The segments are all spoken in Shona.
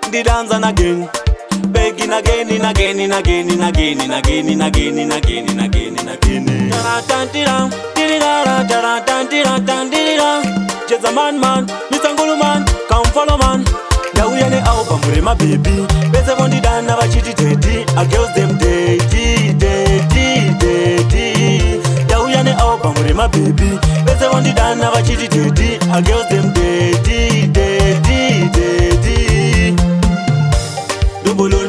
the dance and again. Begging again and again and again and again and again and again and again and again and again. Jedza man, Mr. Ngulu man, come follow man. Dauyane au pamure my baby. Beze bondi dana vachiti teddy. A girls them daddy. Dauyane au pamure my baby. Beze bondi dana vachiti teddy. A girls them daddy. Dumbolo,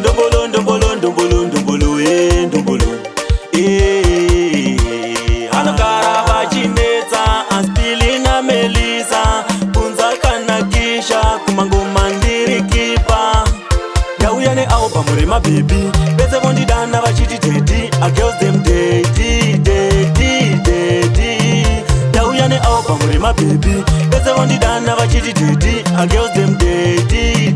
Anokara vachinetsa, aspilina melisa, punza kanakisha, kumango mandiri kipa. Dauyane au pamure my baby. Beze bondi dana vachiti teddy. A girls them daddy. Dauyane au pamure my baby. Beze bondi dana vachiti teddy. A girls them daddy.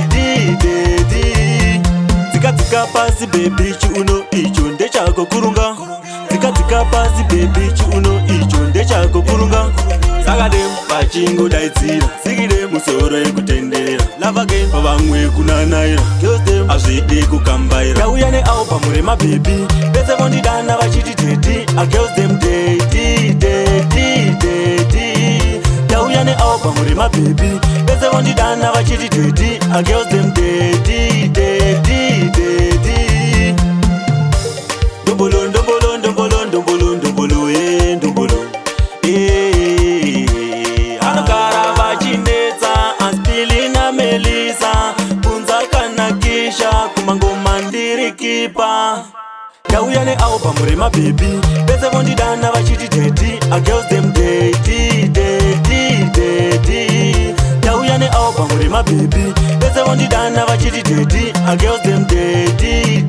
Tika pasi baby chiuno icho ndechako kurunga. Tika pasi baby chiuno icho ndechako kurunga. Sakadem pachingo daidzira, sikide musoro yekutendera. Love again pavamwe kunanaira, girls them azvide kukambaira. Dauyane au pamure my baby. Beze bondi dana vachiti teddy. A girls them daddy. Dauyane au pamure my baby. Beze bondi dana vachiti teddy. A girls them daddy. Dumbolo, Anokara vachinetsa, aspilina melisa, punza kanakisha, kumango mandiri kipa. Dauyane au pamure my baby. Beze bondi dana vachiti teddy. A girls them daddy. Dauyane au pamure my baby. Beze bondi dana vachiti teddy. A girls them daddy.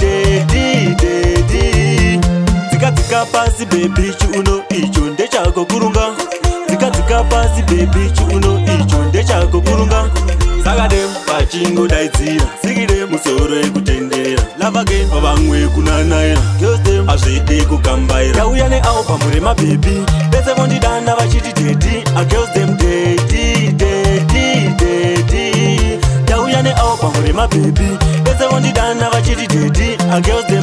Tika pasi baby chiuno icho ndechako kurunga. Tika pasi baby chiuno icho ndechako kurunga. Sakadem pachingo daidzira, sikide musoro yekutendera. Love again pavamwe kunanaira, girls them azvide kukambaira. Dauyane au pamure my baby. Beze bondi dana vachiti teddy. A girls them daddy. Dauyane au pamure my baby. Beze bondi dana vachiti teddy. A girls them